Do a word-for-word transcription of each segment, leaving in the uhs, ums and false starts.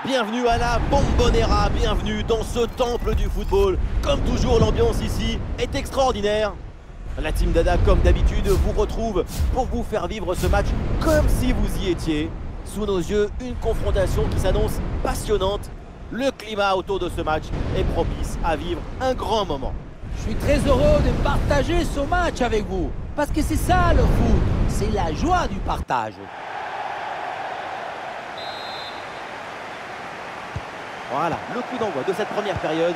Bienvenue à la Bombonera, bienvenue dans ce temple du football. Comme toujours, l'ambiance ici est extraordinaire. La team Dada, comme d'habitude, vous retrouve pour vous faire vivre ce match comme si vous y étiez. Sous nos yeux, une confrontation qui s'annonce passionnante. Le climat autour de ce match est propice à vivre un grand moment. Je suis très heureux de partager ce match avec vous, parce que c'est ça le foot, c'est la joie du partage. Voilà, le coup d'envoi de cette première période.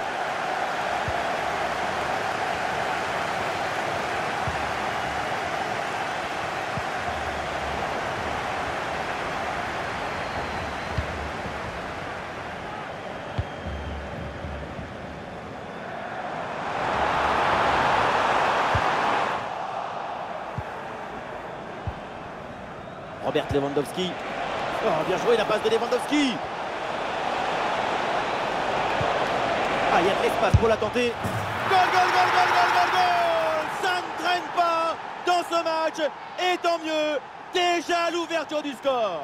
Robert Lewandowski. Oh, bien joué la passe de Lewandowski. Ah, il y a de l'espace pour la tenter. Goal, goal, goal, goal, goal, goal, goal. Ça ne traîne pas dans ce match. Et tant mieux, déjà l'ouverture du score.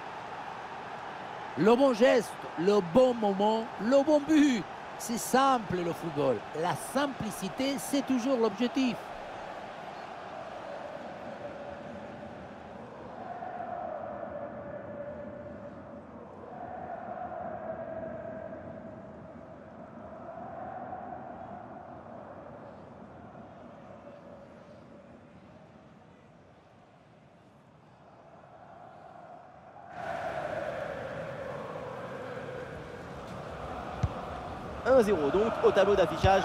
Le bon geste, le bon moment, le bon but. C'est simple le football. La simplicité, c'est toujours l'objectif. un zéro donc au tableau d'affichage.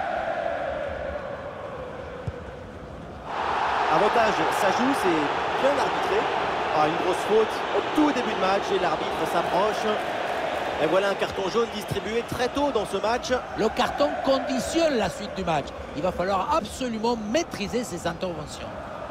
Avantage, ça joue, c'est bien arbitré. Ah, une grosse faute au tout début de match et l'arbitre s'approche. Et voilà un carton jaune distribué très tôt dans ce match. Le carton conditionne la suite du match. Il va falloir absolument maîtriser ses interventions.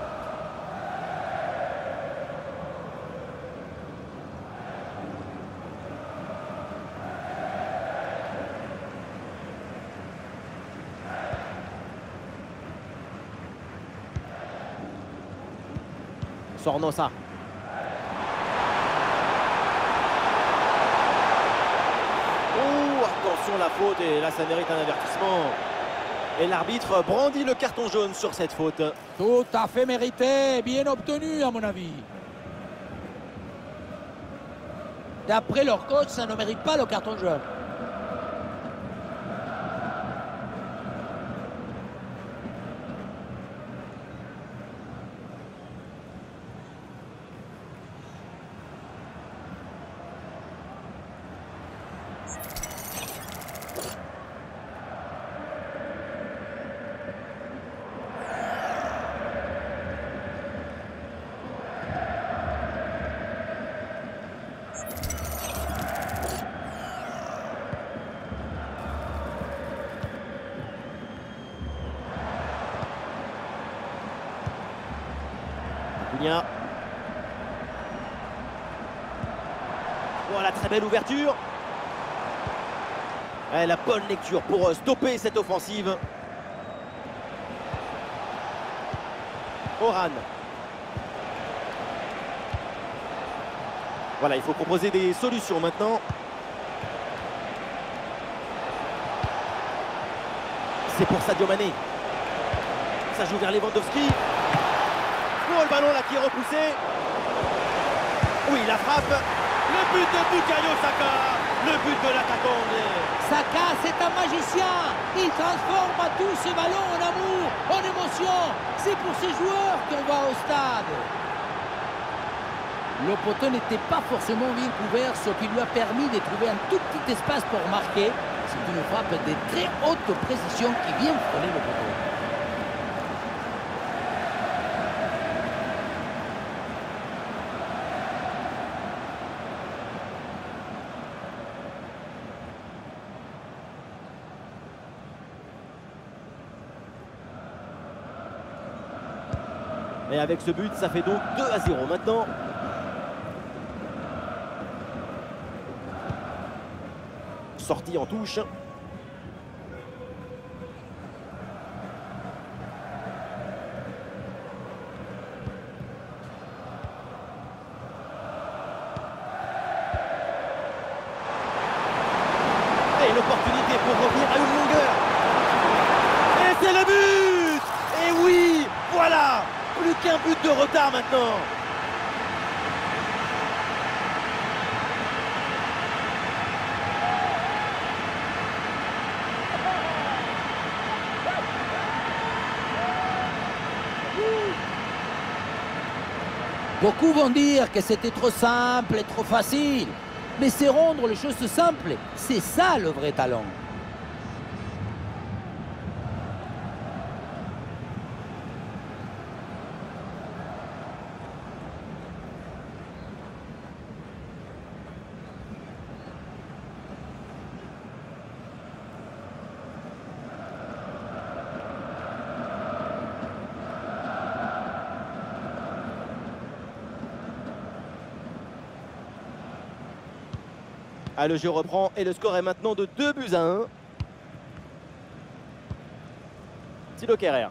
Sornosa. Oh, attention la faute, et là ça mérite un avertissement. Et l'arbitre brandit le carton jaune sur cette faute. Tout à fait mérité, bien obtenu à mon avis. D'après leur coach, ça ne mérite pas le carton jaune. Voilà, très belle ouverture. Et la bonne lecture pour stopper cette offensive. Oran. Voilà, il faut proposer des solutions maintenant. C'est pour Sadio Mané. Ça joue vers Lewandowski. Oh, le ballon là qui est repoussé. Oui, la frappe. Le but de Bukayo Saka. Le but de l'attaquant anglais. Saka, c'est un magicien. Il transforme tous ses ballons en amour, en émotion. C'est pour ces joueurs qu'on va au stade. Le poteau n'était pas forcément bien couvert, ce qui lui a permis de trouver un tout petit espace pour marquer. C'est une frappe de très haute précision qui vient frôler le poteau. Et avec ce but, ça fait donc deux à zéro maintenant. Sortie en touche. Et l'opportunité pour revenir à une longueur. Et c'est le but! Et oui, voilà! Plus qu'un but de retard maintenant. Beaucoup vont dire que c'était trop simple et trop facile. Mais c'est rendre les choses simples. C'est ça le vrai talent. Ah, le jeu reprend et le score est maintenant de deux buts à un. Thilo Kehrer.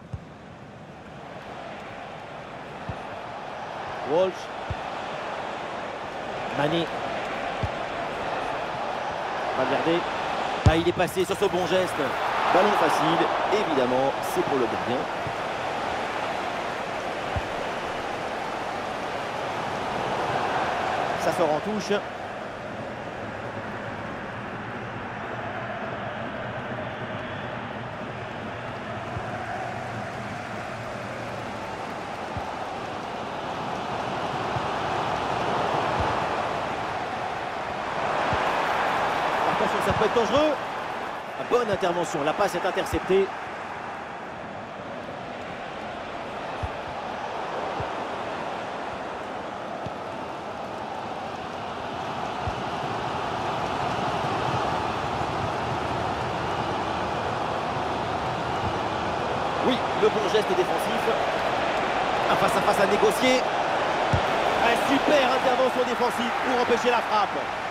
Walsh. Mané. Valverde. Ah, il est passé sur ce bon geste. Ballon facile. Évidemment, c'est pour le gardien. Ça sort en touche. Attention, ça peut être dangereux. Bonne intervention, la passe est interceptée. Oui, le bon geste défensif. Un face à face à négocier. Un super intervention défensive pour empêcher la frappe.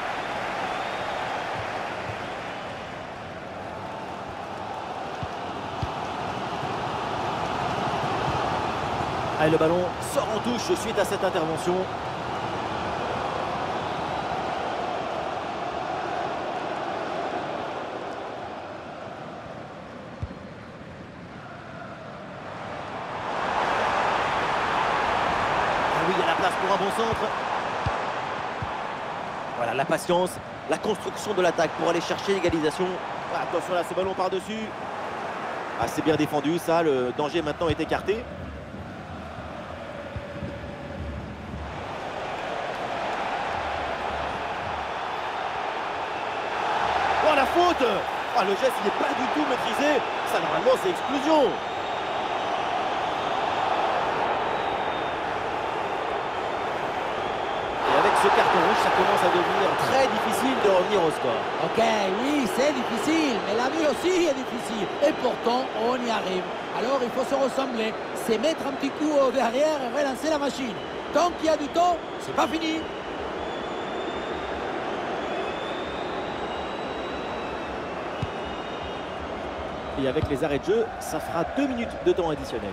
Allez, le ballon sort en touche suite à cette intervention. Ah oui, il y a la place pour un bon centre. Voilà, la patience, la construction de l'attaque pour aller chercher l'égalisation. Ah, attention là, ce ballon par-dessus. Ah, c'est bien défendu, ça, le danger maintenant est écarté. Oh, la faute! Ah, le geste, il n'est pas du tout maîtrisé. Ça, normalement, c'est exclusion. Et avec ce carton rouge, ça commence à devenir très difficile de revenir au score. Ok, oui, c'est difficile, mais la vie aussi est difficile. Et pourtant, on y arrive. Alors, il faut se ressembler, c'est mettre un petit coup derrière et relancer la machine. Tant qu'il y a du temps, c'est pas fini. Et avec les arrêts de jeu, ça fera deux minutes de temps additionnel.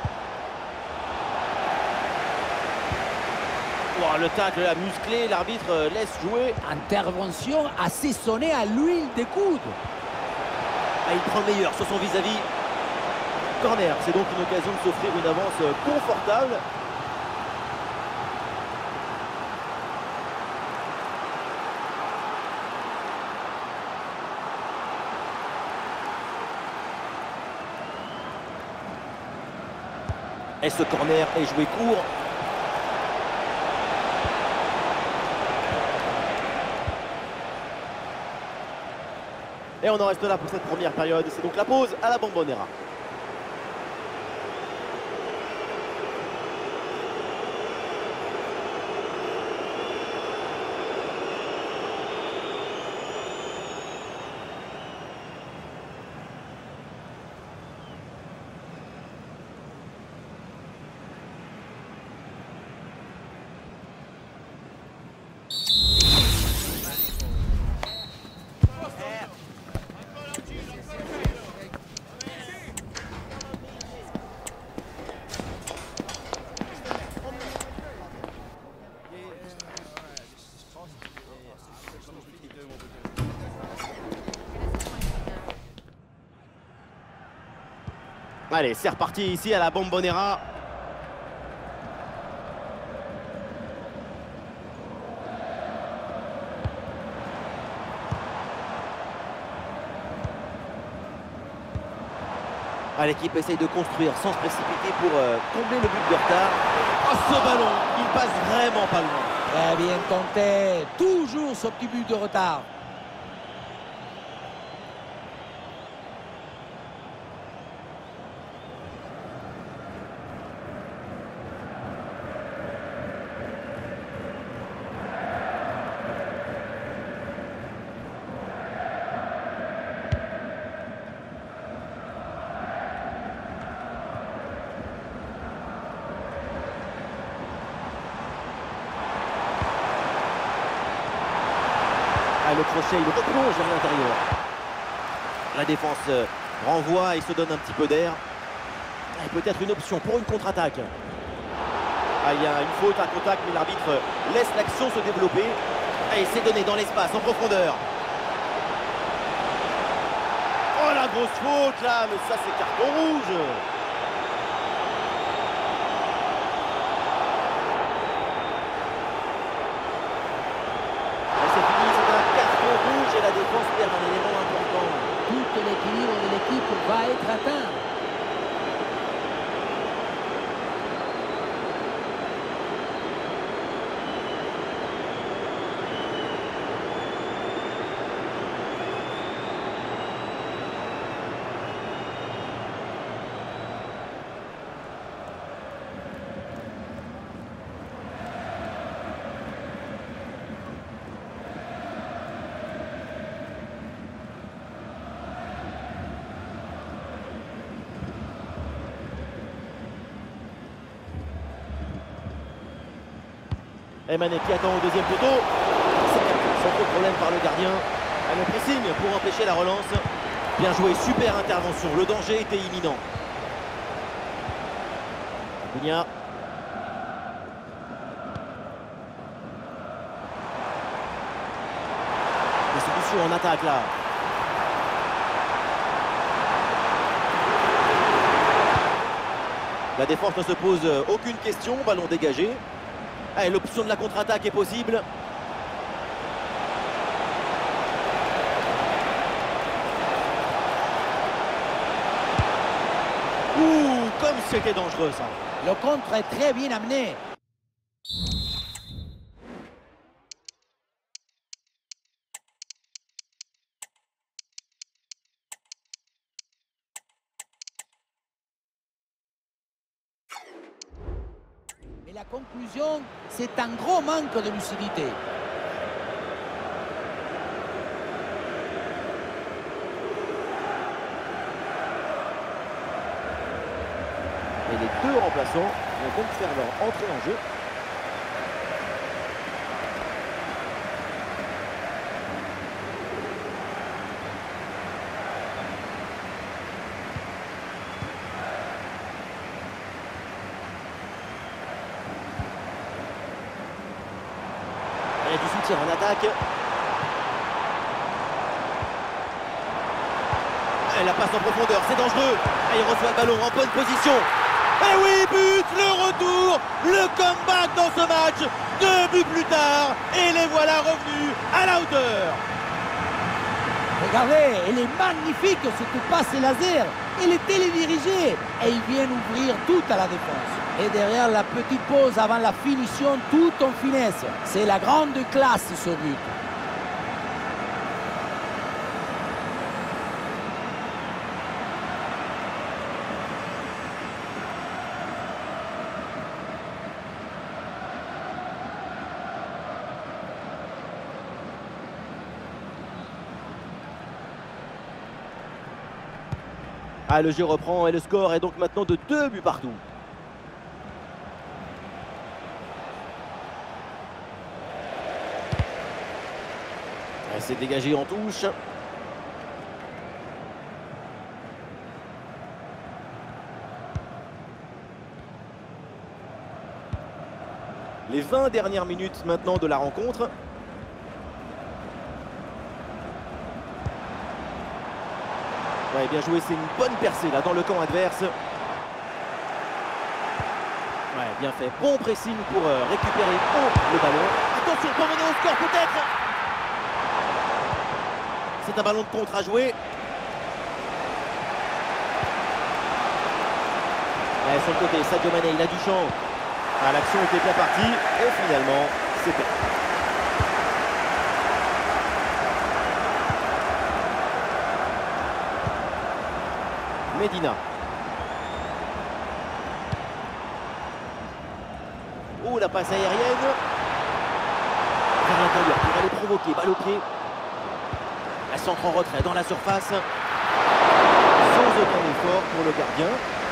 Oh, le tacle a musclé, l'arbitre laisse jouer. Intervention assaisonnée à l'huile des coudes. Ah, il prend le meilleur sur son vis-à-vis. Corner, c'est donc une occasion de s'offrir une avance confortable. Et ce corner est joué court. Et on en reste là pour cette première période. C'est donc la pause à la Bombonera. Allez, c'est reparti ici à la Bombonera. Ah, l'équipe essaye de construire sans se précipiter pour euh, combler le but de retard. Oh, ce ballon, il passe vraiment pas loin. Très bien tenté, toujours ce petit but de retard. Ah, le crochet, il replonge vers l'intérieur. La défense euh, renvoie et se donne un petit peu d'air. Ah, peut-être une option pour une contre-attaque. Ah, il y a une faute, un contact, mais l'arbitre laisse l'action se développer. Et c'est donné dans l'espace, en profondeur. Oh, la grosse faute là, mais ça c'est carton rouge. Et la défense perd un élément important. Tout l'équilibre de l'équipe va être atteint. Mané qui attend au deuxième poteau. C'est capté sans trop de problème par le gardien. Le pressing pour empêcher la relance. Bien joué, super intervention. Le danger était imminent. Cunha. Des solutions en attaque là. La défense ne se pose aucune question. Ballon dégagé. Allez, l'option de la contre-attaque est possible. Ouh, comme c'était dangereux ça. Le contre est très bien amené. Mais la conclusion, c'est un gros manque de lucidité. Et les deux remplaçants vont donc faire leur entrée en jeu. Et du soutien en attaque. Et la passe en profondeur, c'est dangereux. Et il reçoit le ballon en bonne position. Et oui, but, le retour, le comeback dans ce match. Deux buts plus tard, et les voilà revenus à la hauteur. Regardez, elle est magnifique cette passe laser. Elle est télédirigée et ils viennent ouvrir tout à la défense. Et derrière la petite pause avant la finition, tout en finesse. C'est la grande classe ce but. Ah, le jeu reprend et le score est donc maintenant de deux buts partout. C'est dégagé en touche. Les vingt dernières minutes maintenant de la rencontre. Ouais, bien joué, c'est une bonne percée là dans le camp adverse. Ouais, bien fait. Bon pressing pour euh, récupérer haut le ballon. Attention, pour mener au score peut-être. C'est un ballon de contre à jouer. Ouais, sur le côté, Sadio Mané, il a du champ. Ah, l'action était bien partie et finalement, c'est perdu. Medina. Oh, la passe aérienne. Vers l'intérieur pour aller provoquer. Balle au pied. La centre en retrait dans la surface. Sans aucun effort pour le gardien.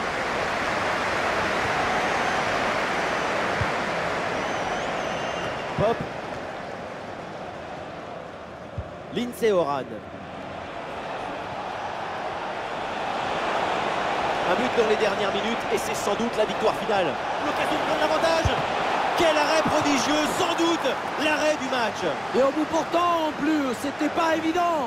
Pop. Lindsay Horan. Un but dans les dernières minutes et c'est sans doute la victoire finale. L'occasion de prendre l'avantage. Quel arrêt prodigieux, sans doute l'arrêt du match. Et au bout pourtant, en plus, c'était pas évident.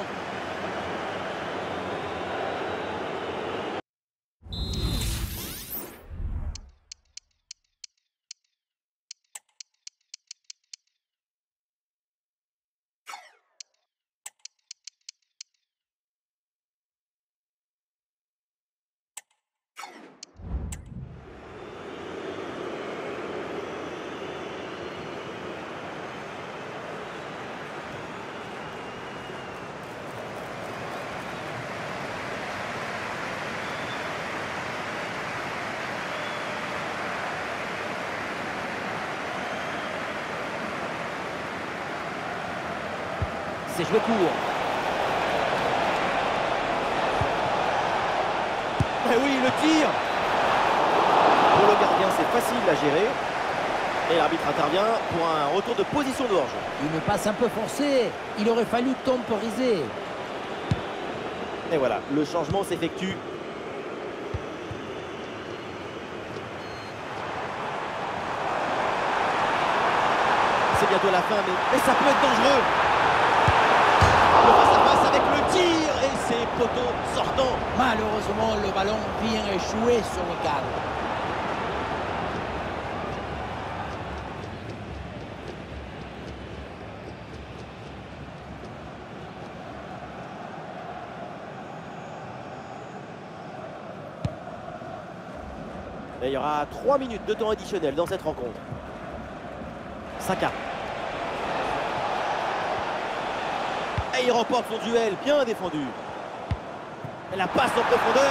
C'est joué court. Et oui, le tir. Pour le gardien, c'est facile à gérer. Et l'arbitre intervient pour un retour de position de hors-jeu. Une passe un peu forcée. Il aurait fallu temporiser. Et voilà, le changement s'effectue. C'est bientôt la fin, mais, mais ça peut être dangereux. Le face-à-face avec le tir et c'est poteau sortant. Malheureusement, le ballon vient échouer sur le cadre. Et il y aura trois minutes de temps additionnel dans cette rencontre. Saka. Et il remporte son duel, bien défendu. Et la passe en profondeur.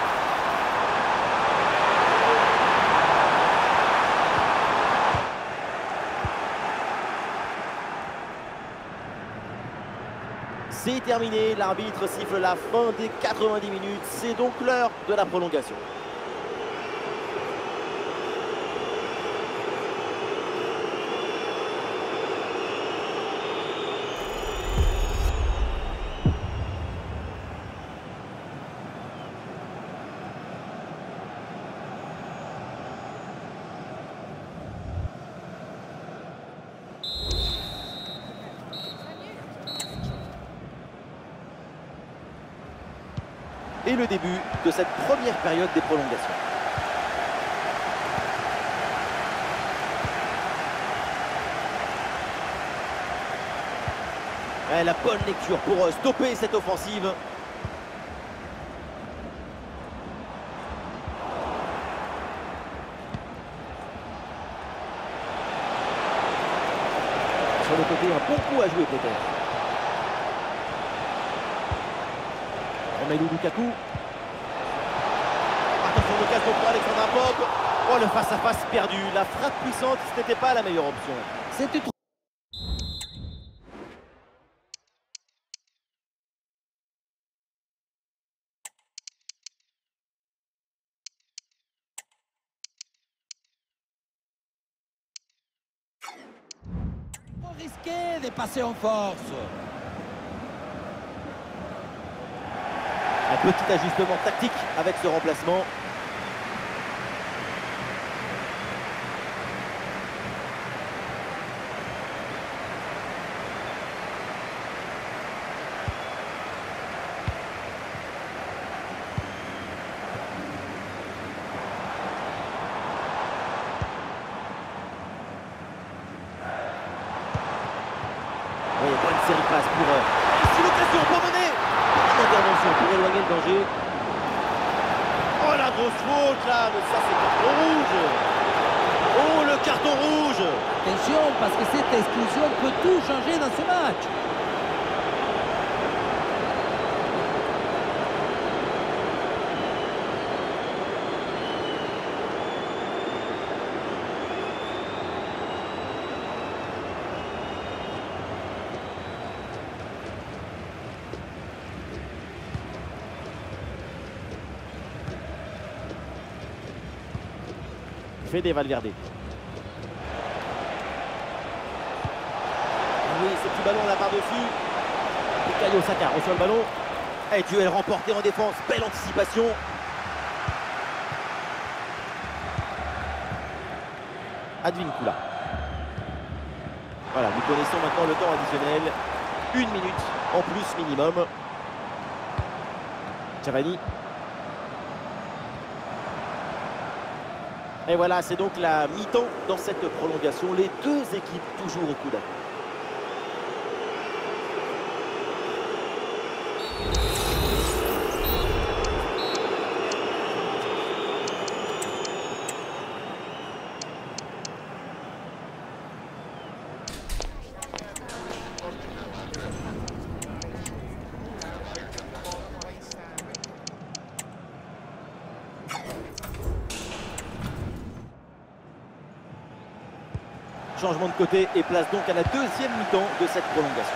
C'est terminé, l'arbitre siffle la fin des quatre-vingt-dix minutes. C'est donc l'heure de la prolongation. Et le début de cette première période des prolongations. Et la bonne lecture pour stopper cette offensive. Sur le côté, un bon coup à jouer peut-être. Romelu Lukaku. Attention, l'occasion pour Alexandre Pop. Oh, le face-à-face perdu. La frappe puissante, ce n'était pas la meilleure option. C'était trop risqué de passer en force. Un petit ajustement tactique avec ce remplacement. passe pour... Euh, ici l'occasion pour mener. Une intervention pour éloigner le danger. Oh la grosse faute là, mais ça c'est carton rouge. Oh le carton rouge. Attention parce que cette expulsion peut tout changer dans ce match. Fede Valverde. Oui, ce petit ballon là par-dessus. Bukayo Saka reçoit le ballon. Et duel remporté en défense. Belle anticipation. Advincula. Voilà, nous connaissons maintenant le temps additionnel. Une minute en plus minimum. Cavani. Et voilà, c'est donc la mi-temps dans cette prolongation. Les deux équipes toujours au coude à coude. Changement de côté et place donc à la deuxième mi-temps de cette prolongation.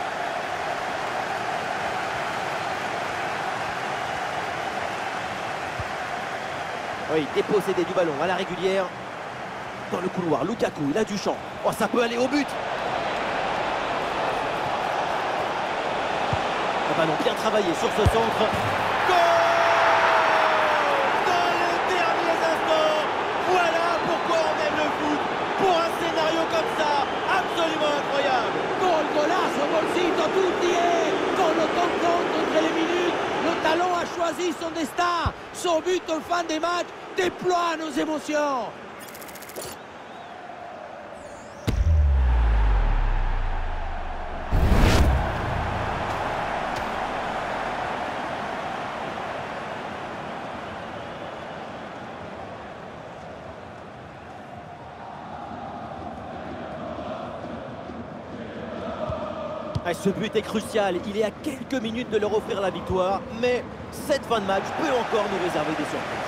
Oui, dépossédé du ballon à la régulière. Dans le couloir, Lukaku, il a du champ. Oh, ça peut aller au but. Un ballon bien travaillé sur ce centre. Goal! Dans les derniers instants. Voilà pourquoi on aime le foot. Pour un scénario comme ça, absolument incroyable. Gol, golazo, golcito, tutti e con lo confronto entre les minutes, le talon a choisi son destin. Son but en fin de match déploie nos émotions. Ce but est crucial, il est à quelques minutes de leur offrir la victoire, mais cette fin de match peut encore nous réserver des surprises.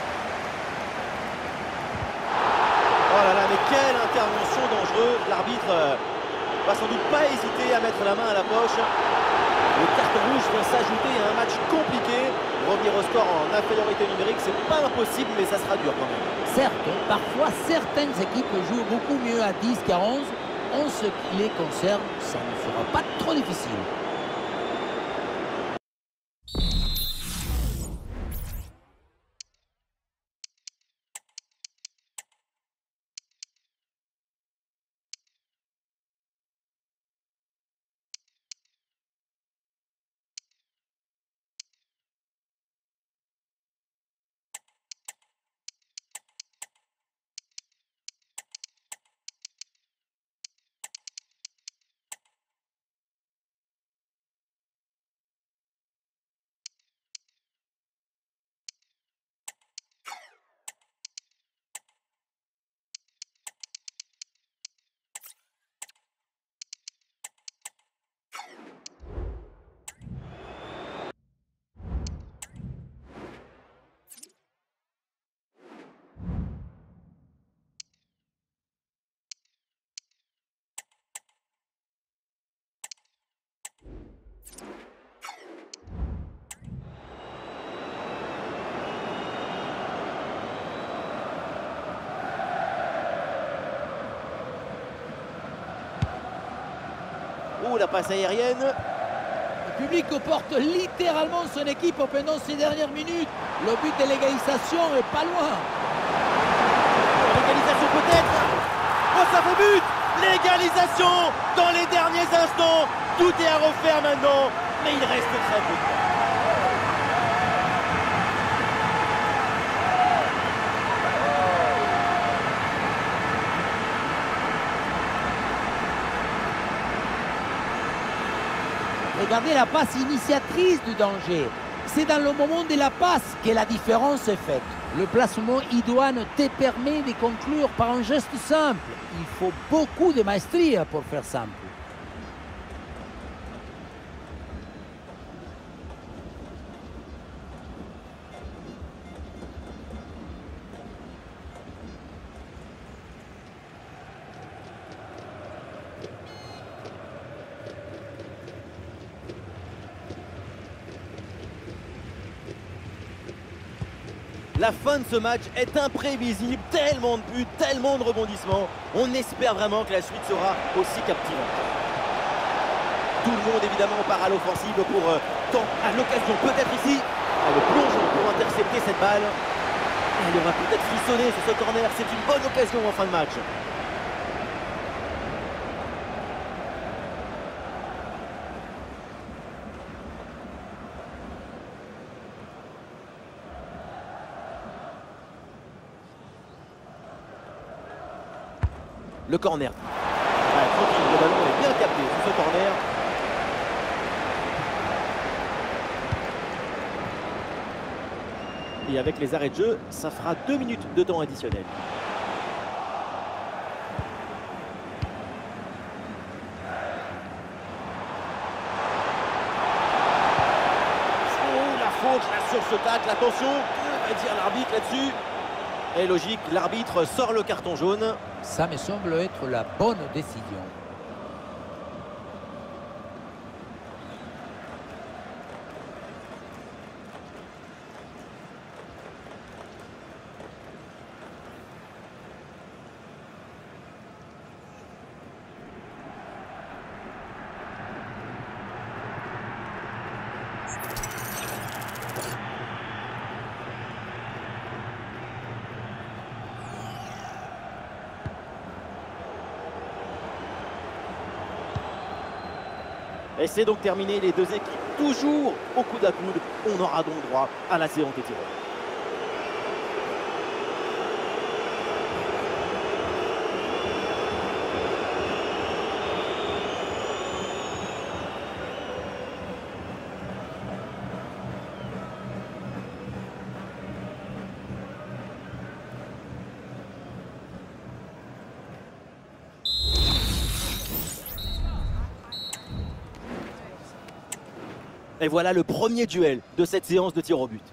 Oh là là, mais quelle intervention dangereuse. L'arbitre euh, va sans doute pas hésiter à mettre la main à la poche. Le carton rouge vient s'ajouter à un match compliqué. Revenir au score en infériorité numérique, c'est pas impossible, mais ça sera dur quand même. Certes, parfois certaines équipes jouent beaucoup mieux à dix qu'à onze. En ce qui les concerne, ça ne sera pas trop difficile. Oh, la passe aérienne. Le public porte littéralement son équipe pendant ces dernières minutes. Le but de l'égalisation est pas loin. L'égalisation peut-être. Oh, ça fait but. L'égalisation dans les derniers instants. Tout est à refaire maintenant, mais il reste très peu de temps. regardez la passe initiatrice du danger. C'est dans le moment de la passe que la différence est faite. Le placement idoine te permet de conclure par un geste simple. Il faut beaucoup de maestria pour faire simple. La fin de ce match est imprévisible, tellement de buts, tellement de rebondissements. On espère vraiment que la suite sera aussi captivante. Tout le monde évidemment part à l'offensive pour euh, tant à l'occasion, peut-être ici, ah, le plongeon pour intercepter cette balle. Il aura peut-être frissonné sur ce corner, c'est une bonne occasion en fin de match. Le corner. Ouais, tranquille, le ballon est bien capté sur ce corner. Et avec les arrêts de jeu, ça fera deux minutes de temps additionnel. Oh, la faute là sur ce tacle, attention, que va dire l'arbitre là-dessus? Et logique, l'arbitre sort le carton jaune. Ça me semble être la bonne décision. Et c'est donc terminé, les deux équipes toujours au coude à coude. On aura donc droit à la séance des tirs. Et voilà le premier duel de cette séance de tir au but.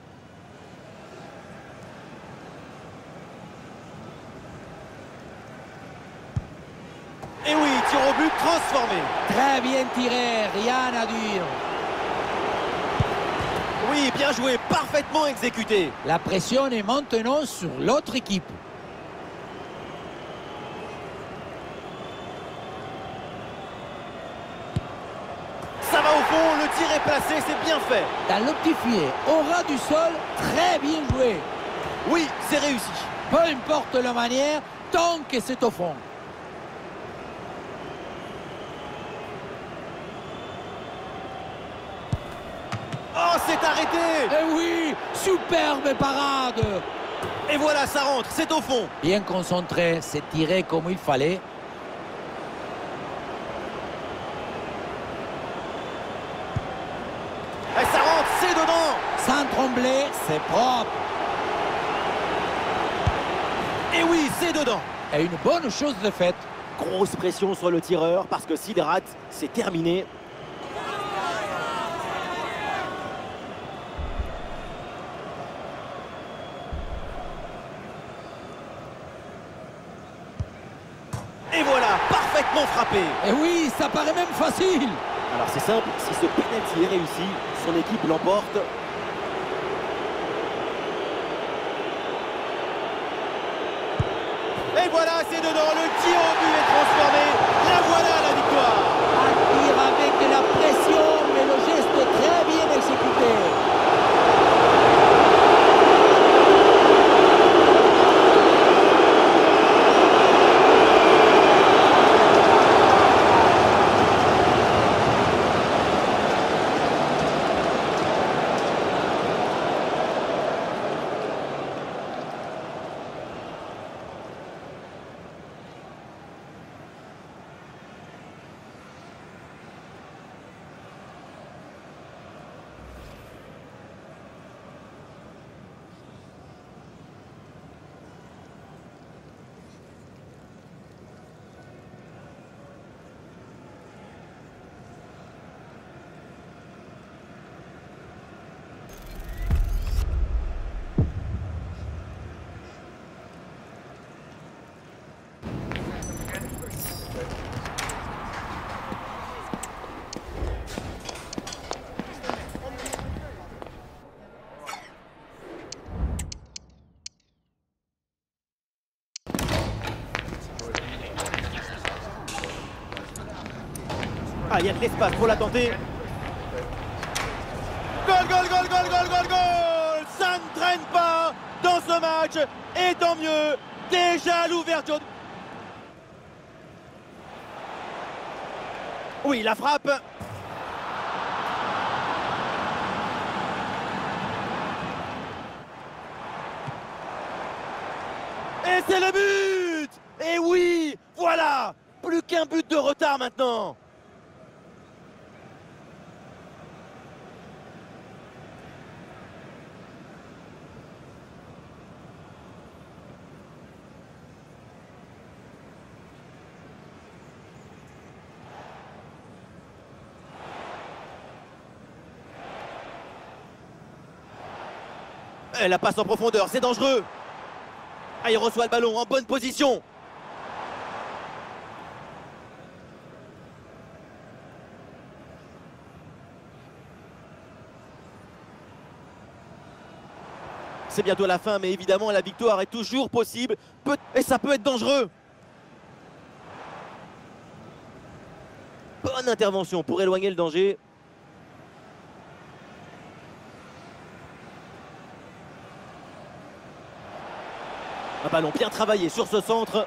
Et oui, tir au but transformé. Très bien tiré, rien à dire. Oui, bien joué, parfaitement exécuté. La pression est maintenant sur l'autre équipe. Ça va au fond, le tir est placé, c'est bien fait. Dans le petit filet, au ras du sol, très bien joué. Oui, c'est réussi. Peu importe la manière, tant que c'est au fond. Oh, c'est arrêté. Eh oui, superbe parade. Et voilà, ça rentre, c'est au fond. Bien concentré, c'est tiré comme il fallait. Et ça rentre, c'est dedans. Sans trembler, c'est propre. Et oui, c'est dedans. Et une bonne chose de faite. Grosse pression sur le tireur parce que s'il rate, c'est terminé. Et voilà, parfaitement frappé. Et oui, ça paraît même facile. Alors c'est simple, si ce penalty est réussi, son équipe l'emporte. Et voilà, c'est dedans, le tir au but est transformé. La voilà la victoire. Un tir avec de la pression, mais le geste est très bien exécuté. Ah, il y a de l'espace pour la tenter. Goal, goal, goal, goal, goal, goal, goal. Ça ne traîne pas dans ce match. Et tant mieux. Déjà l'ouverture. Oui, la frappe. Et c'est le but. Et oui, voilà. Plus qu'un but de retard maintenant. Et la passe en profondeur, c'est dangereux. Ah, il reçoit le ballon en bonne position. C'est bientôt la fin, mais évidemment, la victoire est toujours possible. Peut... Et ça peut être dangereux. Bonne intervention pour éloigner le danger. Un ballon bien travaillé sur ce centre.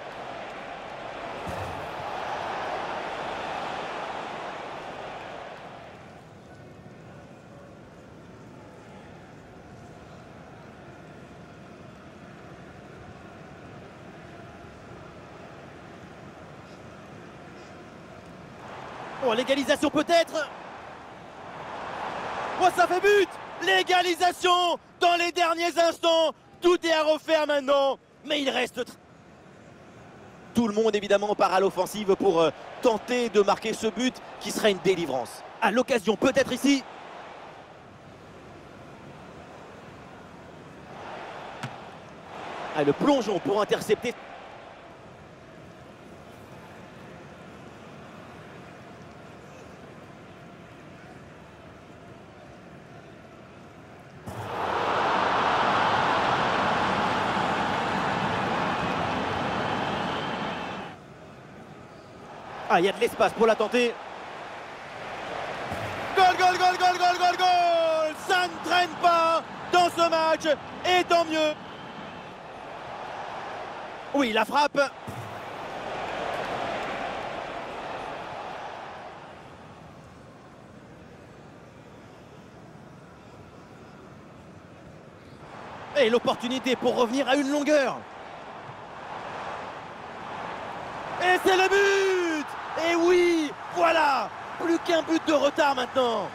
Oh, l'égalisation peut-être. Oh, ça fait but. L'égalisation dans les derniers instants. Tout est à refaire maintenant. Mais il reste... Tout le monde, évidemment, part à l'offensive pour euh, tenter de marquer ce but qui serait une délivrance. À l'occasion, peut-être ici. Ah, le plongeon pour intercepter. Ah, il y a de l'espace pour la tenter. Goal, goal, goal, goal, goal, goal, goal. Ça ne traîne pas dans ce match. Et tant mieux. Oui, la frappe. Et l'opportunité pour revenir à une longueur. Et c'est le but. Et oui, voilà. Plus qu'un but de retard maintenant.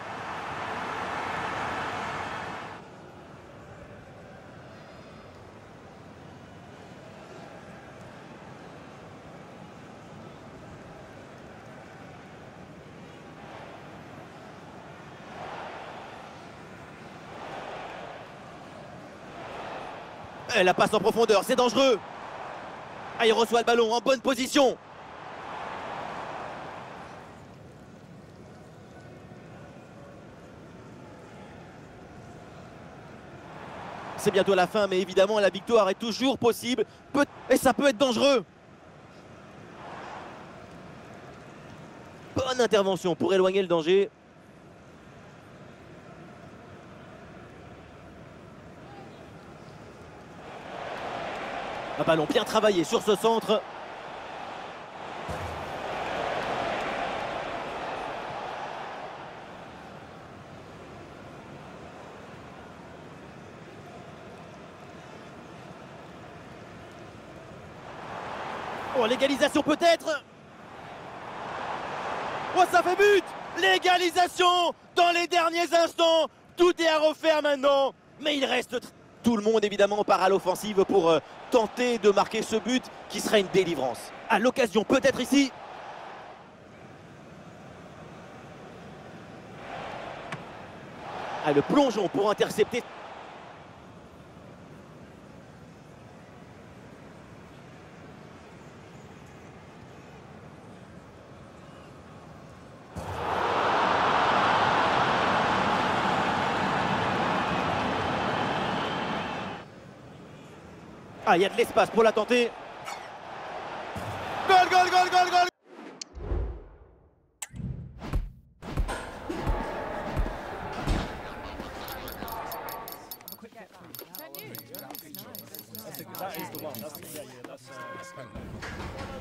Et la passe en profondeur, c'est dangereux. Ah, il reçoit le ballon en bonne position. C'est bientôt la fin, mais évidemment, la victoire est toujours possible. Peut... Et ça peut être dangereux. Bonne intervention pour éloigner le danger. Un ballon bien travaillé sur ce centre. Oh, l'égalisation peut-être. Oh, ça fait but. L'égalisation dans les derniers instants. Tout est à refaire maintenant. Mais il reste... Tout le monde, évidemment, part à l'offensive pour euh, tenter de marquer ce but qui serait une délivrance. À l'occasion, peut-être ici. Ah, le plongeon pour intercepter. Ah, il y a de l'espace pour la tenter. Goal, goal, goal, goal, goal. the, that is the one. That's, yeah, yeah, that's, uh, that's